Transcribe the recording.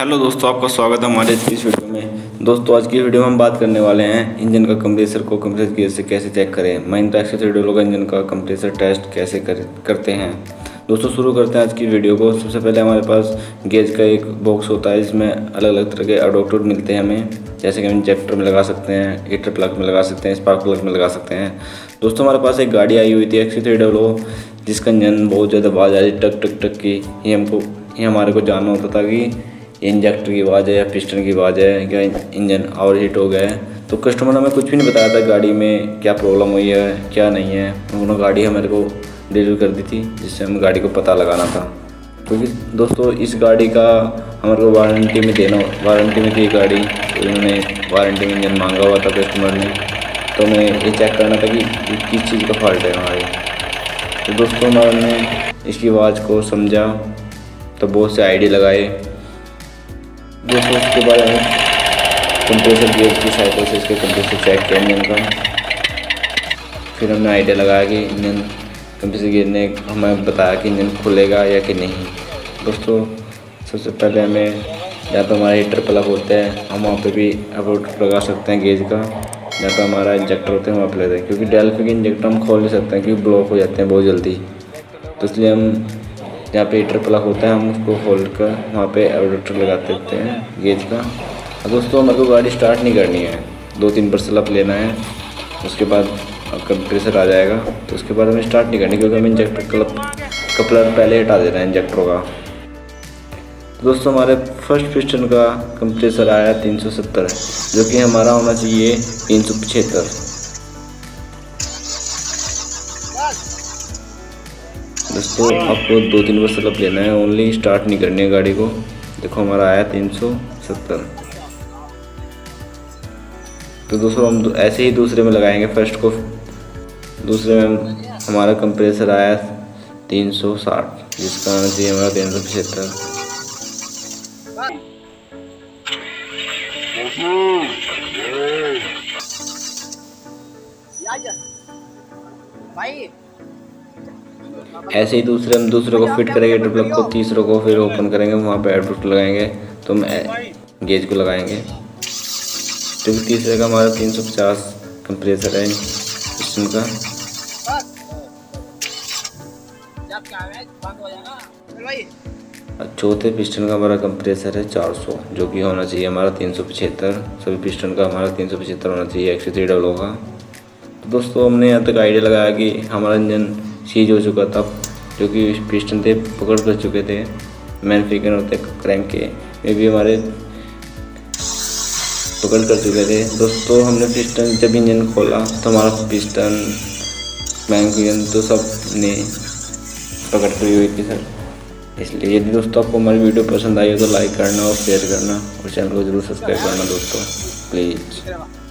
Hello दोस्तों, आपका स्वागत है हमारे इस वीडियो में। दोस्तों आज की वीडियो में हम बात करने वाले हैं इंजन का कंप्रेसर को कंप्रेसर गेज से कैसे चेक करें। महिंद्रा एक्स3 का इंजन का कंप्रेसर टेस्ट कैसे करते हैं। दोस्तों शुरू करते हैं आज की वीडियो को। सबसे पहले हमारे पास गेज का एक बॉक्स होता है, जिसमें अलग अलग तरह के अडोप्टर मिलते हैं हमें, जैसे कि हम इंजेक्टर में लगा सकते हैं, हीटर प्लग में लगा सकते हैं, स्पार्क प्लग में लगा सकते हैं। दोस्तों हमारे पास एक गाड़ी आई हुई थी एक्स3 जिसका इंजन बहुत ज़्यादा आवाज़ आ रही टक टक टक की। ये हमारे को जानना होता था कि इंजेक्टर की आवाज़ है या पिस्टन की आवाज़ है, क्या इंजन ओवर हीट हो गया है। तो कस्टमर ने हमें कुछ भी नहीं बताया था गाड़ी में क्या प्रॉब्लम हुई है क्या नहीं है। उन्होंने गाड़ी हमारे को डिलीवर कर दी थी, जिससे हमें गाड़ी को पता लगाना था। क्योंकि दोस्तों इस गाड़ी का हमारे को वारंटी में थी गाड़ी, तो उन्होंने वारंटी में इंजन मांगा हुआ था कस्टमर ने। तो हमें ये चेक करना था कि किस चीज़ का फॉल्ट है हमारे। तो दोस्तों हमने इसकी आवाज़ को समझा, तो बहुत से आइडिया लगाए। दोस्तों उसके बाद हमें कंप्रेसर गेज की सहायता से इसके कंप्रेसर चेक किया इंजन का। फिर हमने आइडिया लगाया कि इंजन कंप्रेसर गेज ने हमें बताया कि इंजन खुलेगा या कि नहीं। दोस्तों सबसे पहले हमें जहाँ पर हमारा हीटर प्लग होता है हम वहाँ पे भी अडोप्टर लगा सकते हैं गेज का। जहाँ पर हमारा इंजेक्टर होता है वहाँ पर लगता है, क्योंकि डेल्फी के इंजेक्टर हम खोल नहीं सकते हैं क्योंकि ब्लॉक हो जाते हैं बहुत जल्दी। तो इसलिए हम जहाँ पे हीटर प्लग होता है हम उसको खोल कर वहाँ पे अडोप्टर लगा देते हैं गेज का। और दोस्तों हमारे को गाड़ी स्टार्ट नहीं करनी है, 2-3 बार स्लप लेना है, उसके बाद कंप्रेसर आ जाएगा। तो उसके बाद हमें स्टार्ट नहीं करनी, क्योंकि हमें इंजेक्टर कपलर पहले हटा देना है इंजेक्टरों का। दोस्तों हमारे फर्स्ट पिस्टन का कंप्रेसर आया 370, जो कि हमारा होना चाहिए 375। दोस्तों आपको 2-3 बार स्लप लेना है, ओनली स्टार्ट नहीं करनी है गाड़ी को। देखो हमारा आया 370। तो दोस्तों हम ऐसे ही दूसरे में लगाएंगे फर्स्ट को। दूसरे में हमारा कंप्रेसर आया 360, जिसका आना चाहिए हमारा 375। ऐसे ही हम दूसरे को फिट करेंगे हीटर प्लग को, तीसरे को फिर ओपन करेंगे, वहाँ पे एडोप्टर लगाएंगे। तो हम गेज को लगाएंगे, क्योंकि तीसरे का हमारा 350 कंप्रेसर है पिस्टन का। चौथे पिस्टन का हमारा कंप्रेसर है 400, जो कि होना चाहिए हमारा 375। सभी पिस्टन का हमारा 375 होना चाहिए एक्स3 का। तो दोस्तों हमने यहाँ तक आइडिया लगाया कि हमारा इंजन सीज हो चुका था, जो कि पिस्टन थे पकड़ कर चुके थे। मैन फिगर होते क्रैंक के में भी हमारे पकड़ कर चुके थे। दोस्तों हमने पिस्टन जब इंजन खोला तो हमारा पिस्टन मैन फिगर तो सब ने पकड़ कर हुई थी सर। इसलिए यदि दोस्तों आपको हमारी वीडियो पसंद आई हो तो लाइक करना और शेयर करना, और चैनल को जरूर सब्सक्राइब करना दोस्तों प्लीज़।